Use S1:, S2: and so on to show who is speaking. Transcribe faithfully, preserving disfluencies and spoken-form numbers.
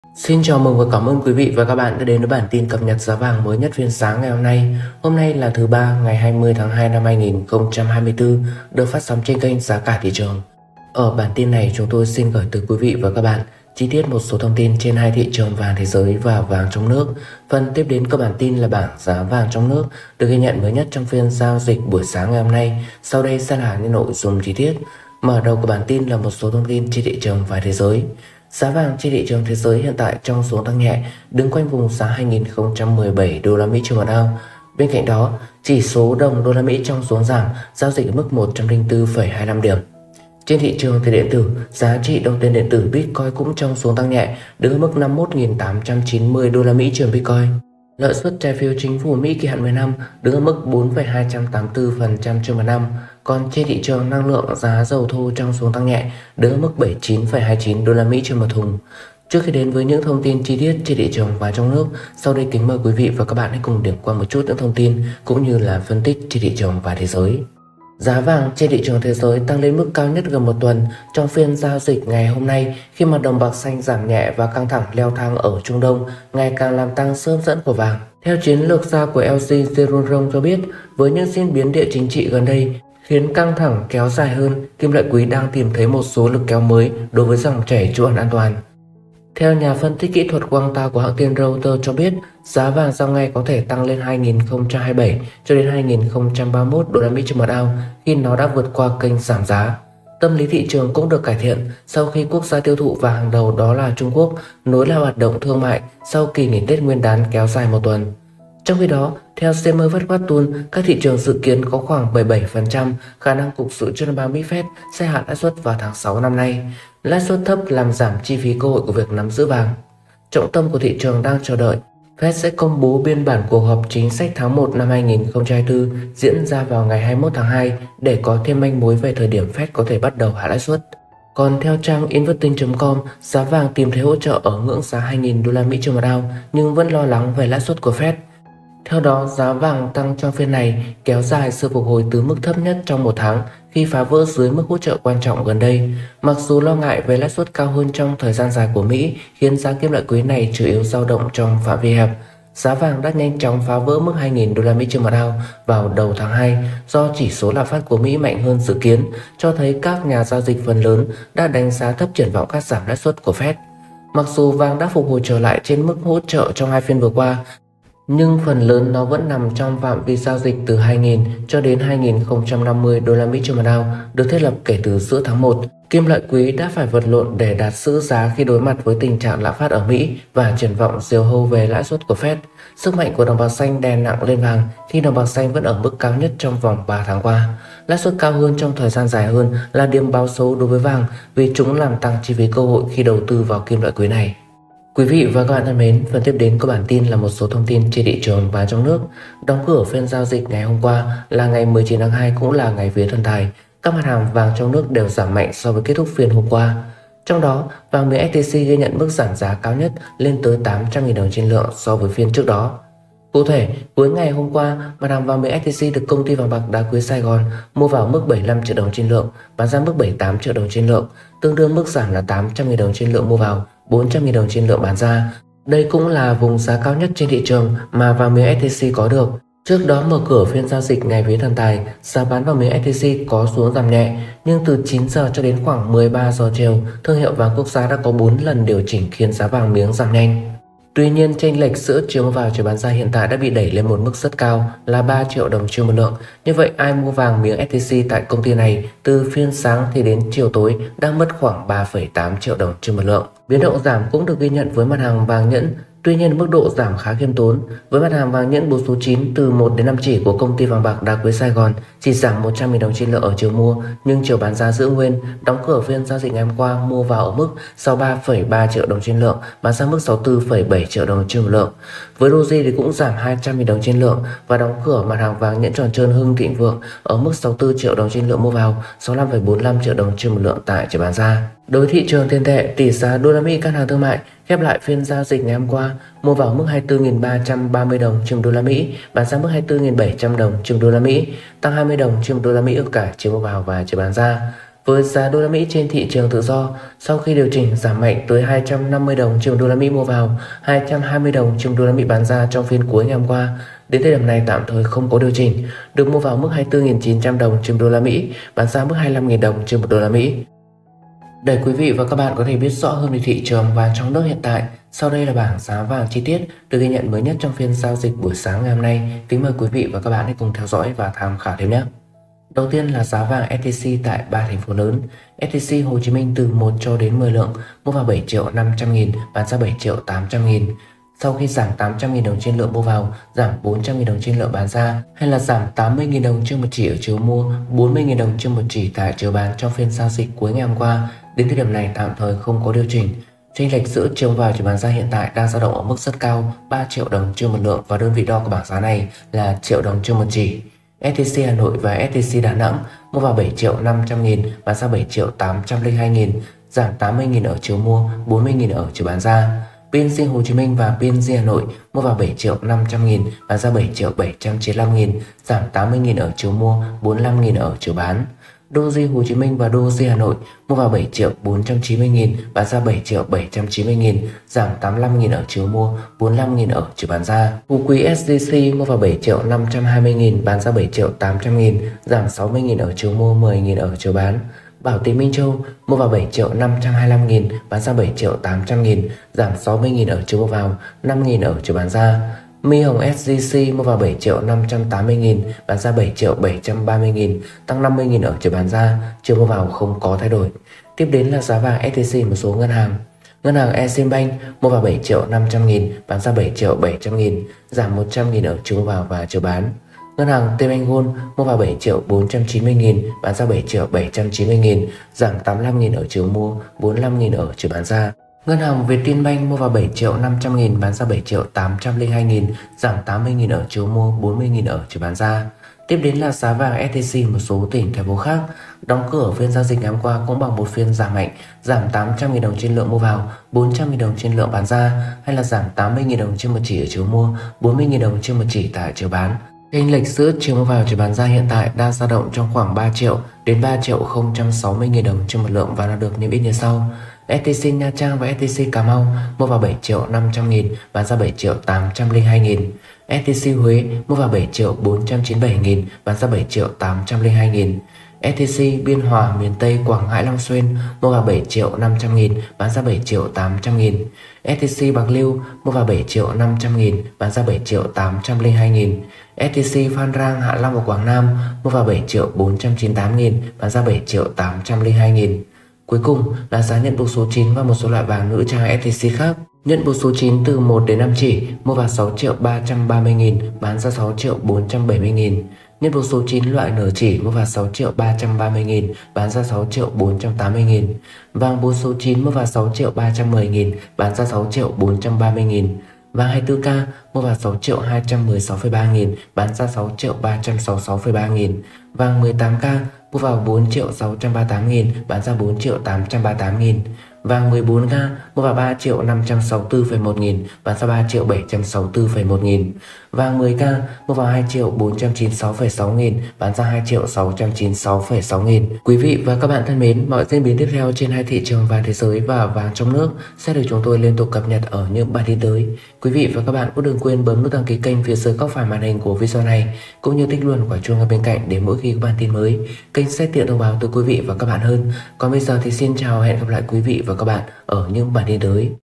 S1: Xin chào mừng và cảm ơn quý vị và các bạn đã đến với bản tin cập nhật giá vàng mới nhất phiên sáng ngày hôm nay. Hôm nay là thứ ba ngày hai mươi tháng hai năm hai nghìn không trăm hai mươi tư, được phát sóng trên kênh Giá cả thị trường. Ở bản tin này chúng tôi xin gửi tới quý vị và các bạn chi tiết một số thông tin trên hai thị trường vàng thế giới và vàng trong nước. Phần tiếp đến các bản tin là bảng giá vàng trong nước được ghi nhận mới nhất trong phiên giao dịch buổi sáng ngày hôm nay. Sau đây sẽ là những nội dung chi tiết. Mở đầu của bản tin là một số thông tin trên thị trường vàng thế giới. Giá vàng trên thị trường thế giới hiện tại trong xu tăng nhẹ, đứng quanh vùng giá hai nghìn không trăm mười bảy đô la Mỹ trên một ounce. Bên cạnh đó, chỉ số đồng đô la Mỹ trong xu giảm, giao dịch ở mức một trăm lẻ bốn phẩy hai mươi lăm điểm. Trên thị trường tiền điện tử, giá trị đồng tiền điện tử Bitcoin cũng trong xu tăng nhẹ, đứng ở mức năm mươi mốt nghìn tám trăm chín mươi đô la Mỹ trên Bitcoin. Lợi suất trái phiếu chính phủ Mỹ kỳ hạn mười năm đứng ở mức bốn phẩy hai trăm tám mươi tư phần trăm trên một năm. Còn trên thị trường năng lượng, giá dầu thô trong xu tăng nhẹ, đứng ở mức bảy mươi chín phẩy hai mươi chín đô la Mỹ trên một thùng. Trước khi đến với những thông tin chi tiết trên thị trường và trong nước, sau đây kính mời quý vị và các bạn hãy cùng điểm qua một chút những thông tin cũng như là phân tích trên thị trường và thế giới. Giá vàng trên thị trường thế giới tăng lên mức cao nhất gần một tuần trong phiên giao dịch ngày hôm nay, khi mà đồng bạc xanh giảm nhẹ và căng thẳng leo thang ở Trung Đông ngày càng làm tăng sức hấp dẫn của vàng. Theo chiến lược gia của lờ xê Jerome Rong cho biết, với những diễn biến địa chính trị gần đây khiến căng thẳng kéo dài hơn, kim loại quý đang tìm thấy một số lực kéo mới đối với dòng chảy trú ẩn an toàn. Theo nhà phân tích kỹ thuật Quang Tao của hãng tin Reuters cho biết, giá vàng giao ngay có thể tăng lên hai nghìn không trăm hai mươi bảy cho đến hai nghìn không trăm ba mươi mốt đô la Mỹ trên một ounce khi nó đã vượt qua kênh giảm giá. Tâm lý thị trường cũng được cải thiện sau khi quốc gia tiêu thụ vàng hàng đầu đó là Trung Quốc nối lại hoạt động thương mại sau kỳ nghỉ Tết Nguyên đán kéo dài một tuần. Trong khi đó, theo Semer Vatvatun, các thị trường dự kiến có khoảng bảy mươi bảy phần trăm khả năng Cục Dự trữ Liên bang Mỹ Fed sẽ hạ lãi suất vào tháng sáu năm nay. Lãi suất thấp làm giảm chi phí cơ hội của việc nắm giữ vàng. Trọng tâm của thị trường đang chờ đợi Fed sẽ công bố biên bản cuộc họp chính sách tháng một năm hai nghìn không trăm hai mươi tư diễn ra vào ngày hai mươi mốt tháng hai để có thêm manh mối về thời điểm Fed có thể bắt đầu hạ lãi suất. Còn theo trang investing chấm com, giá vàng tìm thấy hỗ trợ ở ngưỡng giá hai nghìn đô la Mỹ trên một ounce nhưng vẫn lo lắng về lãi suất của Fed. Theo đó, giá vàng tăng trong phiên này kéo dài sự phục hồi từ mức thấp nhất trong một tháng khi phá vỡ dưới mức hỗ trợ quan trọng gần đây. Mặc dù lo ngại về lãi suất cao hơn trong thời gian dài của Mỹ khiến giá kim loại quý này chủ yếu dao động trong phạm vi hẹp, giá vàng đã nhanh chóng phá vỡ mức hai nghìn đô la Mỹ trên một ounce vào đầu tháng hai do chỉ số lạm phát của Mỹ mạnh hơn dự kiến, cho thấy các nhà giao dịch phần lớn đã đánh giá thấp triển vọng cắt giảm lãi suất của Fed. Mặc dù vàng đã phục hồi trở lại trên mức hỗ trợ trong hai phiên vừa qua, nhưng phần lớn nó vẫn nằm trong phạm vi giao dịch từ hai nghìn cho đến hai nghìn không trăm năm mươi đô la Mỹ trên một ounce được thiết lập kể từ giữa tháng một. Kim loại quý đã phải vật lộn để đạt giữ giá khi đối mặt với tình trạng lạm phát ở Mỹ và triển vọng diều hâu về lãi suất của Fed. Sức mạnh của đồng bạc xanh đè nặng lên vàng khi đồng bạc xanh vẫn ở mức cao nhất trong vòng ba tháng qua. Lãi suất cao hơn trong thời gian dài hơn là điểm báo xấu đối với vàng vì chúng làm tăng chi phí cơ hội khi đầu tư vào kim loại quý này. Quý vị và các bạn thân mến, phần tiếp đến của bản tin là một số thông tin trên thị trường và trong nước. Đóng cửa phiên giao dịch ngày hôm qua là ngày mười chín tháng hai cũng là ngày vía thần tài. Các mặt hàng vàng trong nước đều giảm mạnh so với kết thúc phiên hôm qua. Trong đó, vàng miếng ét gi xê ghi nhận mức giảm giá cao nhất lên tới tám trăm nghìn đồng trên lượng so với phiên trước đó. Cụ thể, cuối ngày hôm qua, mặt hàng vàng miếng ét gi xê được công ty vàng bạc đá quý Sài Gòn mua vào mức bảy mươi lăm triệu đồng trên lượng, bán ra mức bảy mươi tám triệu đồng trên lượng, tương đương mức giảm là tám trăm nghìn đồng trên lượng mua vào, bốn trăm nghìn đồng trên lượng bán ra. Đây cũng là vùng giá cao nhất trên thị trường mà vàng miếng ét gi xê có được. Trước đó mở cửa phiên giao dịch ngày vía thần tài, giá bán vàng miếng ét gi xê có xuống giảm nhẹ, nhưng từ chín giờ cho đến khoảng mười ba giờ chiều, thương hiệu vàng quốc gia đã có bốn lần điều chỉnh khiến giá vàng miếng giảm nhanh. Tuy nhiên, chênh lệch giữa chiều mua vào chiều bán ra hiện tại đã bị đẩy lên một mức rất cao là ba triệu đồng trên một lượng. Như vậy, ai mua vàng miếng ét gi xê tại công ty này từ phiên sáng thì đến chiều tối đang mất khoảng ba phẩy tám triệu đồng trên một lượng. Biến động giảm cũng được ghi nhận với mặt hàng vàng nhẫn. Tuy nhiên, mức độ giảm khá khiêm tốn. Với mặt hàng vàng nhẫn bốn số chín từ một đến năm chỉ của công ty vàng bạc đá quý Sài Gòn chỉ giảm một trăm nghìn đồng trên lượng ở chiều mua, nhưng chiều bán ra giữ nguyên. Đóng cửa phiên giao dịch ngày hôm qua mua vào ở mức sáu mươi ba phẩy ba triệu đồng trên lượng, bán ra mức sáu mươi tư phẩy bảy triệu đồng trên một lượng. Với Doji thì cũng giảm hai trăm nghìn đồng trên lượng và đóng cửa mặt hàng vàng nhẫn tròn trơn Hưng Thịnh Vượng ở mức sáu mươi tư triệu đồng trên lượng mua vào, sáu mươi lăm phẩy bốn mươi lăm triệu đồng trên một lượng tại chiều bán ra. Đối với thị trường tiền tệ, tỷ giá đô la Mỹ ngân hàng thương mại khép lại phiên giao dịch ngày hôm qua mua vào mức hai mươi tư nghìn ba trăm ba mươi đồng trên đô la Mỹ, bán ra mức hai mươi tư nghìn bảy trăm đồng trên đô la Mỹ, tăng hai mươi đồng trên đô la Mỹ ở cả chiều mua vào và chiều bán ra. Với giá đô la Mỹ trên thị trường tự do, sau khi điều chỉnh giảm mạnh tới hai trăm năm mươi đồng trên đô la Mỹ mua vào, hai trăm hai mươi đồng trên đô la Mỹ bán ra trong phiên cuối ngày hôm qua, đến thời điểm này tạm thời không có điều chỉnh, được mua vào mức hai mươi tư nghìn chín trăm đồng trên đô la Mỹ, bán ra mức hai mươi lăm nghìn đồng trên một đô la Mỹ. Để quý vị và các bạn có thể biết rõ hơn về thị trường vàng trong nước hiện tại, sau đây là bảng giá vàng chi tiết được ghi nhận mới nhất trong phiên giao dịch buổi sáng ngày hôm nay. Kính mời quý vị và các bạn hãy cùng theo dõi và tham khảo thêm nhé. Đầu tiên là giá vàng ét gi xê tại ba thành phố lớn. ét gi xê Hồ Chí Minh từ một cho đến mười lượng, mua vào bảy triệu năm trăm nghìn, bán ra bảy triệu tám trăm nghìn. Sau khi giảm tám trăm nghìn đồng trên lượng mua vào, giảm bốn trăm nghìn đồng trên lượng bán ra, hay là giảm tám mươi nghìn đồng trên một chỉ ở chiều mua, bốn mươi nghìn đồng trên một chỉ tại chiều bán trong phiên giao dịch cuối ngày hôm qua, đến thời điểm này tạm thời không có điều chỉnh. Chênh lệch giữa chiều vào chiều bán ra hiện tại đang dao động ở mức rất cao, ba triệu đồng trên một lượng, và đơn vị đo của bảng giá này là triệu đồng trên một chỉ. ét tê xê Hà Nội và ét tê xê Đà Nẵng mua vào bảy triệu năm trăm nghìn, bán ra bảy triệu tám trăm lẻ hai nghìn, giảm tám mươi nghìn ở chiều mua, bốn mươi nghìn ở chiều bán ra. pê en giê Hồ Chí Minh và pê en giê Hà Nội mua vào bảy triệu năm trăm nghìn, bán ra bảy triệu bảy trăm chín mươi lăm nghìn, giảm tám mươi nghìn ở chiều mua, bốn mươi lăm nghìn ở chiều bán. đê ô giê Hồ Chí Minh và đê ô giê Hà Nội mua vào bảy triệu bốn trăm chín mươi nghìn, bán ra bảy triệu bảy trăm chín mươi nghìn, giảm tám mươi lăm nghìn ở chiều mua, bốn mươi lăm nghìn ở chiều bán ra. Phú Quý ét gi xê mua vào bảy triệu năm trăm hai mươi nghìn, bán ra bảy triệu tám trăm nghìn, giảm sáu mươi nghìn ở chiều mua, mười nghìn ở chiều bán. Bảo Tín Minh Châu mua vào bảy triệu năm trăm hai mươi lăm nghìn, bán ra bảy triệu tám trăm nghìn, giảm sáu mươi nghìn ở chiều mua vào, năm nghìn ở chiều bán ra. My Hồng ét gi xê mua vào bảy triệu năm trăm tám mươi nghìn, bán ra bảy triệu bảy trăm ba mươi nghìn, tăng năm mươi nghìn ở chiều bán ra, chiều mua vào không có thay đổi. Tiếp đến là giá vàng ét tê xê một số ngân hàng. Ngân hàng Eximbank mua vào bảy triệu năm trăm nghìn, bán ra bảy triệu bảy trăm nghìn, giảm một trăm nghìn ở chiều mua vào và chiều bán. Ngân hàng T-Bank Gold mua vào bảy triệu bốn trăm chín mươi nghìn, bán ra bảy triệu bảy trăm chín mươi nghìn, giảm tám mươi lăm nghìn ở chiều mua, bốn mươi lăm nghìn ở chiều bán ra. Ngân hàng Vietinbank mua vào bảy triệu năm trăm nghìn, bán ra bảy triệu tám trăm lẻ hai nghìn, giảm tám mươi nghìn ở chiều mua, bốn mươi nghìn ở chiều bán ra. Tiếp đến là giá vàng ét tê xê một số tỉnh thành phố khác. Đóng cửa phiên giao dịch ngày hôm qua cũng bằng một phiên giảm mạnh, giảm tám trăm nghìn đồng trên lượng mua vào, bốn trăm nghìn đồng trên lượng bán ra, hay là giảm tám mươi nghìn đồng trên một chỉ ở chiều mua, bốn mươi nghìn đồng trên một chỉ tại chiều bán. Chênh lệch giữa chiều mua vào chiều bán ra hiện tại đang dao động trong khoảng ba triệu đến ba triệu không trăm sáu mươi nghìn đồng trên một lượng và đã được niêm yết như sau. ét tê xê Nha Trang và ét tê xê Cà Mau mua vào bảy triệu năm trăm nghìn, bán ra bảy triệu tám trăm lẻ hai nghìn. ét tê xê Huế mua vào bảy triệu bốn trăm chín mươi bảy nghìn, bán ra bảy triệu tám trăm lẻ hai nghìn. ét tê xê Biên Hòa, miền Tây, Quảng Ngãi, Long Xuyên mua vào bảy triệu năm trăm nghìn, bán ra bảy triệu tám trăm nghìn. ét tê xê Bạc Liêu mua vào bảy triệu năm trăm nghìn, bán ra bảy triệu tám trăm lẻ hai nghìn. ét tê xê Phan Rang, Hạ Long và Quảng Nam mua vào bảy triệu bốn trăm chín mươi tám nghìn, bán ra bảy triệu tám trăm lẻ hai nghìn. Cuối cùng là giá nhận buộc số chín và một số loại vàng nữ trang ét tê xê khác. Nhận buộc số chín từ một đến năm chỉ mua vào sáu triệu ba trăm ba mươi nghìn, bán ra sáu triệu bốn trăm bảy mươi nghìn. Nhận buộc số chín loại nửa chỉ mua vào sáu triệu ba trăm ba mươi nghìn, bán ra sáu triệu bốn trăm tám mươi nghìn. Vàng buộc số chín mua vào sáu triệu ba trăm mười nghìn, bán ra sáu triệu bốn trăm ba mươi nghìn. Vàng hai mươi tư ca mua vào sáu triệu hai trăm mười sáu phẩy ba nghìn, bán ra sáu triệu ba trăm sáu mươi sáu phẩy ba nghìn. Vàng mười tám ca mua vào bốn triệu sáu trăm ba mươi tám nghìn, bán ra bốn triệu tám trăm ba mươi tám nghìn. Vàng mười bốn ca mua vào ba triệu năm trăm sáu mươi tư phẩy một nghìn, bán ra ba triệu bảy trăm sáu mươi tư phẩy một nghìn. Vàng mười ca mua vào hai triệu bốn trăm chín mươi sáu phẩy sáu nghìn, bán ra hai triệu sáu trăm chín mươi sáu phẩy sáu nghìn. Quý vị và các bạn thân mến, mọi diễn biến tiếp theo trên hai thị trường vàng thế giới và vàng trong nước sẽ được chúng tôi liên tục cập nhật ở những bản tin tới. Quý vị và các bạn cũng đừng quên bấm nút đăng ký kênh phía dưới góc phải màn hình của video này, cũng như tích luôn quả chuông ở bên cạnh để mỗi khi có bản tin mới, kênh sẽ tiện thông báo tới quý vị và các bạn hơn. Còn bây giờ thì xin chào, hẹn gặp lại quý vị và các bạn ở những bản tin tới.